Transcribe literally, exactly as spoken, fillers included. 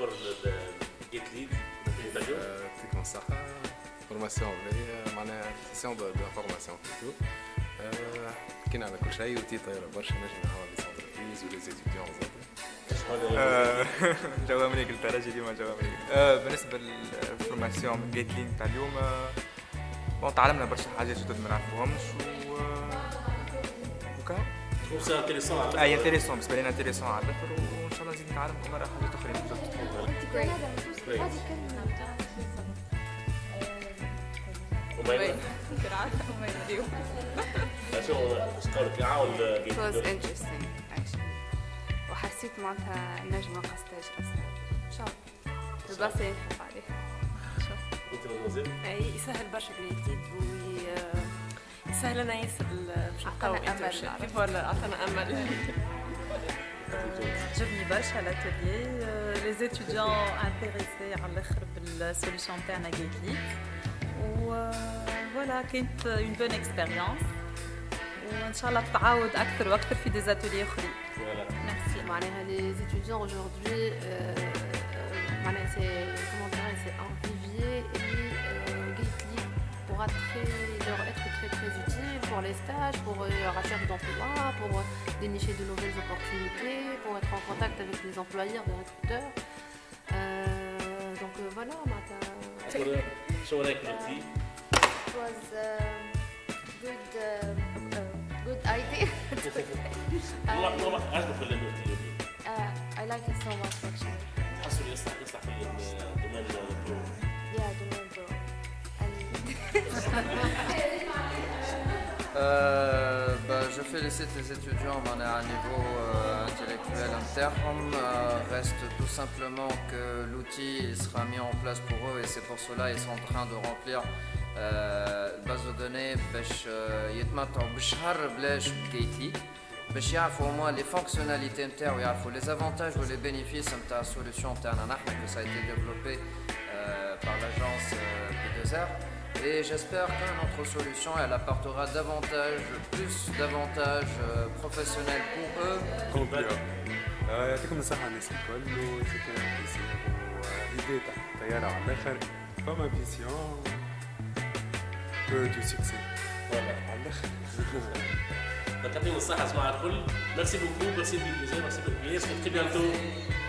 pour Get Lead. يعطيكم الصحة. فورماسيون هي معناها سيسيون دو فورماسيون بلوتو. حكينا على كل شيء وتيطير برشا نجم نعاود لي سونتربريز ولي زيتيديون زاد. جوا من انجلترا جي اليوم جوا من بالنسبة للفورماسيون جيت لين تاع اليوم بون تعلمنا برشا حاجات جدد ما نعرفوهمش و وكا تروف سا انتريسون اي انتريسون بالنسبة لنا انتريسون على الاخر وان شاء الله نزيد نتعلم مرة حاجات اخرين بجد. ومايمة ومايمة اليوم. شو سكورك يعاون It was interesting actually. وحسيت معناتها نجم نلقى ستاج أصلا. إن شاء الله. البلاصة اللي نحب عليها. شوف. أنت مازال؟ أي يسهل برشا جديد ويسهل لنا ياسر باش نلقاو انترنشيب. فوالا عطانا أمل. عجبني برشا l'atelier. Les étudiants intéressés على الآخر بالسوليوشن تاعنا جيت و فوالا كانت اون بون اكسبيريونس وان شاء الله تتعاود اكثر واكثر في دي زاتولي اخرين. Merci. معناها les étudiants aujourd'hui معناها c'est comment dire c'est un vivier et Gately pourra très leur être très très utile pour les stages, pour la recherche d'emploi, pour dénicher de nouvelles opportunités, pour être en contact avec les employeurs, les recruteurs. Euh, donc euh, voilà, معناتها شو رايك بنتي؟ It was a good, uh, good idea. والله والله عجبك ولا نوتي؟ uh, I like it so much actually. تحسوا لي يصلح يصلح في الدومين البرو. Yeah, domain pro. Euh, bah, je félicite les étudiants à un niveau euh, intellectuel interne. Euh, reste tout simplement que l'outil sera mis en place pour eux et c'est pour cela qu'ils sont en train de remplir euh, base de données باش يتمتعوا بالشهر بلاش بكيتلي باش يعرفوا au moins les fonctionnalités نتاعو يعرفوا les avantages ou les bénéfices نتاع السوليوشن تاعنا نحن que ça a été développé euh, par l'agence euh, P deux R. Et j'espère que notre solution elle apportera davantage, plus d'avantages euh, professionnels pour eux. يعطيكم الصحة الناس الكل وسيتي بليسير والإيدي تاع الطيارة على الآخر فما فيسيون بو دو سكسي على الآخر. يعطيكم الصحة جماعة الكل. ميرسي بوكو، ميرسي بيزي، ميرسي بيزي، très bientôt.